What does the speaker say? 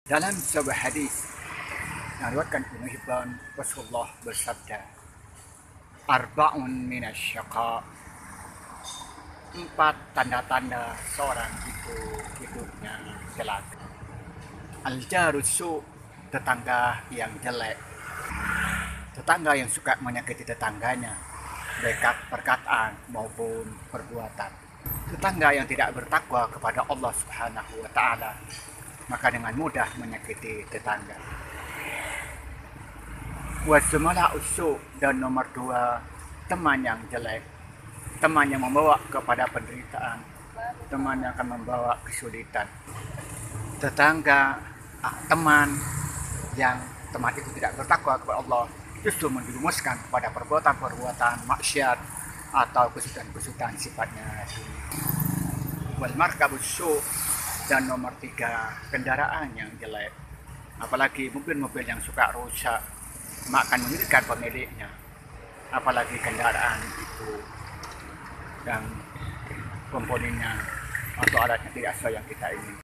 Dalam sebuah hadis yang diriwayatkan Ibnu Hibban, Rasulullah bersabda, "Arba'un minasyaqa." 4 tanda-tanda seorang itu hidupnya celaka. Al-jaru su', tetangga yang jelek. Tetangga yang suka menyakiti tetangganya, baik perkataan maupun perbuatan. Tetangga yang tidak bertakwa kepada Allah Subhanahu wa taala, maka dengan mudah menyakiti tetangga. Wasmala usu, dan nomor 2, teman yang jelek. Teman yang membawa kepada penderitaan, teman yang akan membawa kesulitan. Teman yang itu tidak bertakwa kepada Allah, justru menjerumuskan kepada perbuatan-perbuatan maksiat atau kesulitan-kesulitan sifatnya dunia. Wal markabus su', dan nomor 3, kendaraan yang jelek. Apalagi mobil-mobil yang suka rusak, maka akan menyulitkan pemiliknya. Apalagi kendaraan itu dan komponennya atau alatnya tidak sesuai yang kita ingin.